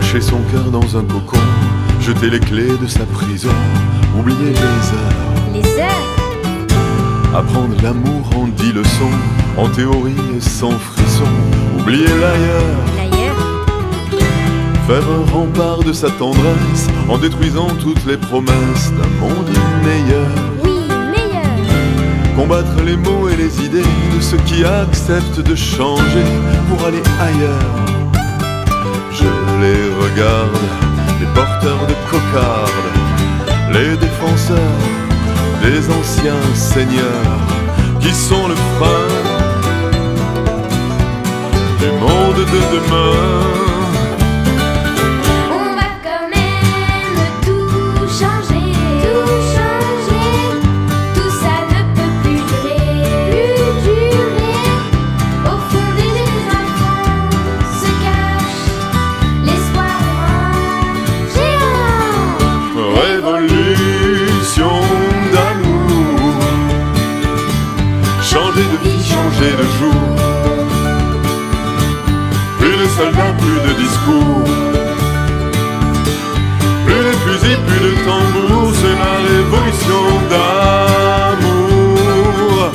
Cacher son cœur dans un cocon, jeter les clés de sa prison, oublier les heures. Les heures. Apprendre l'amour en 10 leçons, en théorie et sans frisson, oublier l'ailleurs. L'ailleurs. Faire un rempart de sa tendresse, en détruisant toutes les promesses d'un monde meilleur. Oui, meilleur. Combattre les mots et les idées de ceux qui acceptent de changer pour aller ailleurs. Je les regarde, les porteurs de cocardes, les défenseurs des anciens seigneurs, qui sont le frein du monde de demain. On va quand même tout changer, tout changer. Tout ça ne peut plus durer. Au fond des enfants se cache l'espoir géant. Révolution d'amour, changer de vie, changer de jour. Plus de soldats, plus de discours, plus de fusils, plus de tambours. C'est la révolution d'amour.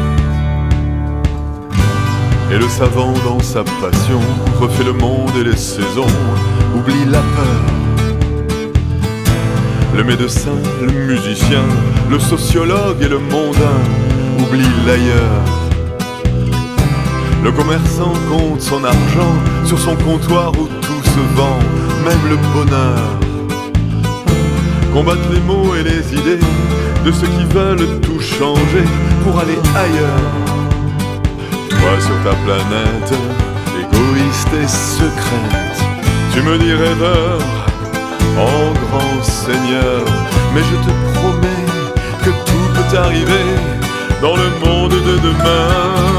Et le savant dans sa passion refait le monde et les saisons, oublie la peur. Le médecin, le musicien, le sociologue et le mondain oublient l'ailleurs. Le commerçant compte son argent sur son comptoir où tout se vend, même le bonheur. Combattre les mots et les idées de ceux qui veulent tout changer pour aller ailleurs. Toi sur ta planète, égoïste et secrète, tu me dis rêveur, en grand seigneur, mais je te promets que tout peut arriver dans le monde de demain.